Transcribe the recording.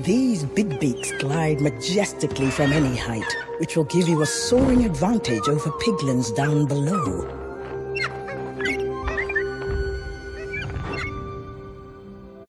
These Big Beaks glide majestically from any height, which will give you a soaring advantage over piglins down below.